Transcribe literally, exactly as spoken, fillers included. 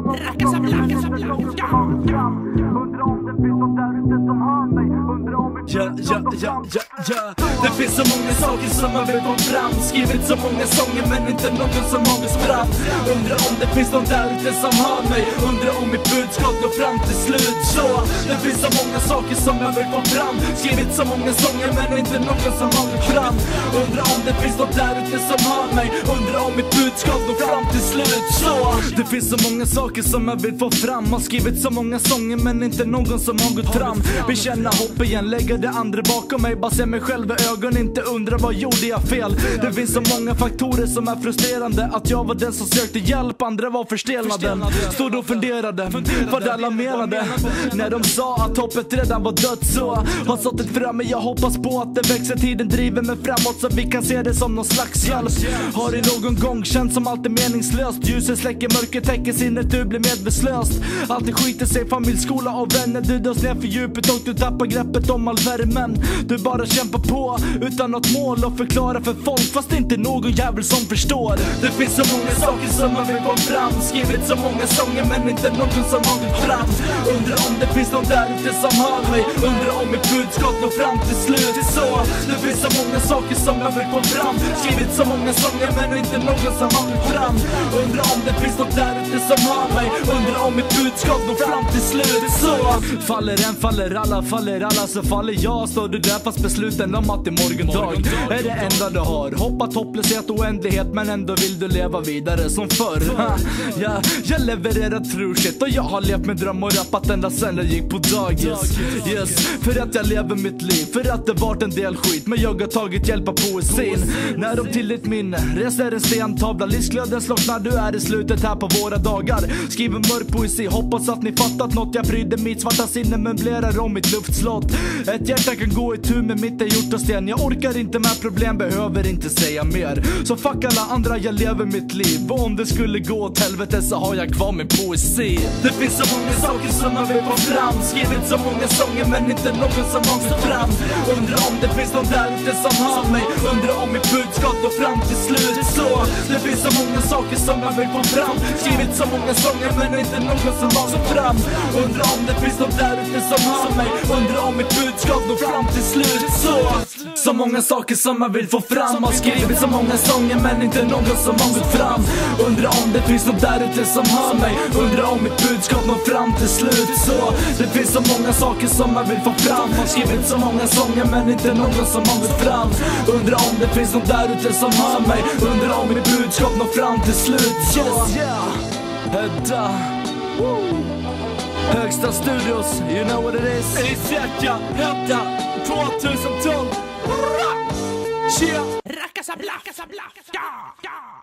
Ja, ja, ja, ja, ja. Det finns så många saker som man vill få fram. Skrivit så många sånger men inte någon som har mig fram. Undrar om det finns någon där ute som hör mig. Undrar om mitt budskap går fram till slut. Så det finns så många saker som jag vill få fram. Skrivit så många sånger men inte någon som har mig fram. Undrar om det finns någon där ute som hör mig. Undrar om mitt budskap går fram till slut. Så det finns så många saker som jag vill få fram. Har skrivit så många sånger men inte någon som har gått fram. Bekänna hopp igen, lägga det andra bakom mig. Bara se mig själv i ögon, inte undra vad gjorde jag fel. Det finns så många faktorer som är frustrerande. Att jag var den som sökte hjälp, andra var förstelnade. Stod och funderade vad alla menade när de sa att hoppet redan var dött. Så har sått ett frö men jag hoppas på att det växer. Tiden driver mig framåt så vi kan se det som någon slags hjälp. Har det någon gång känt som allt är meningslöst. Ljuset släcker mörker, täcker sinnet, du blir medvetslöst. Alltid skiter sig, familj, skola och vänner. Du dras ner för djupet och du tappar greppet om all värmen. Du bara kämpar på utan något mål och förklara för folk, fast inte någon jävel som förstår. Det finns så många saker som man vill få fram. Skrivit så många sånger men inte någon som har gått fram. Undrar om det finns någon där ute som hör mig. Undrar om mitt budskap når fram till slut. Så det finns så många saker som jag vill få fram. Skrivit så många sånger men inte någon som har gått fram. Undrar om det finns någon där ute som hör mig. Undrar om mitt budskap når fram till slut. Så faller en, faller alla, faller alla så faller jag. Står du där fast besluten om att i morgondag är det enda du har. Hoppat hopplöshet och oändlighet men ändå vill du leva vidare som förr. Ja, jag levererar true shit och jag har levt med dröm och rappat ända sen jag gick på dagis. Yes, för att jag lever mitt liv, för att det varit en del skit. Men jag har tagit hjälp av poesin. När de till ditt minne reser en stentavla. Livsglöden slocknar, du är i slutet här på våra dagar. Skriver mörk poesi, hoppas att ni fattat något. Jag pryder mitt svarta sinne, möblerar om mitt luftslott. Ett hjärta kan gå i tur med mitt är gjort av sten. Jag orkar inte med problem, behöver inte säga mer. Så fuck alla andra, jag lever mitt liv. Och om det skulle gå åt helvete så har jag kvar min poesi. Det finns så många saker som man vill få fram. Skrivit så många sånger men inte någon som har gått fram. Undrar om det finns någon där ute som hör mig. Undrar om mitt budskap går fram till slut. Så det finns så många saker som man vill få fram. Skrivit så många sånger men inte någon som har gått fram. Undrar om det finns någon där ute som hör mig. Undrar om mitt budskap går fram till slut. Så så många saker som man vill få fram. Har skrivit så många sånger men inte någon som har gått fram. Undrar om det finns någon där ute som hör mig. Undrar om mitt budskap når fram till slut. Så det finns så många saker som man vill få fram. Har skrivit så många sånger men inte någon som har gått fram. Undrar om det finns någon där ute som hör mig. Undrar om mitt budskap når fram till slut. Så Hedda Högsta Studios, you know what it is. Exakt ja, Hedda tjugohundratolv. Tja! Rackasabla, rackasabla, ja, ja.